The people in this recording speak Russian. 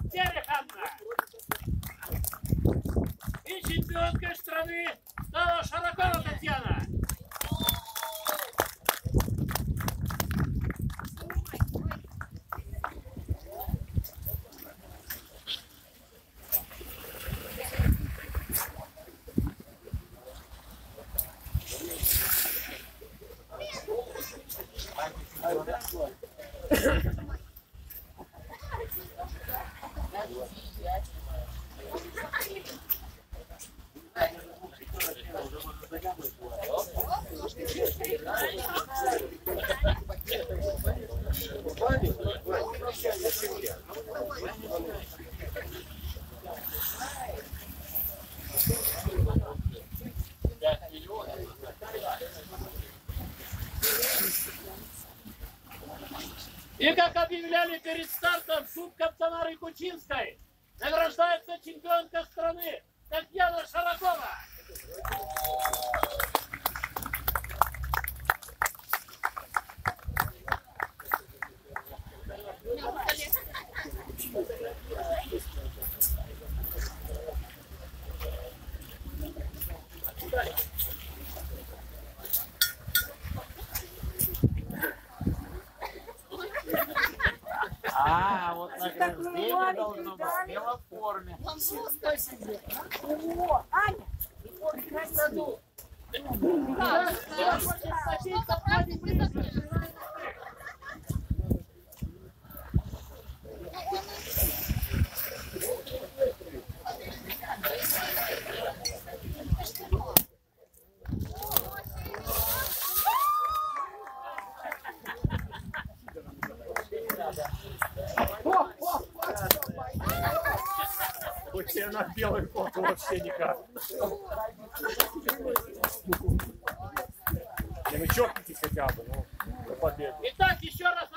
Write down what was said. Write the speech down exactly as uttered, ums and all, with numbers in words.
Тсеракх Hanna. И чемпионкой страны стала Sharakova Tatsiana. И как объявляли перед стартом Кубка Тамары Кучинской, награждается чемпионка страны Таtsiana Sharakova. А, вот награждение должно быть в белой форме. О, Аня! Красиво! Хоть я на белый фото вообще никак. Не, ну чокнитесь хотя бы, ну, победу. Итак, еще раз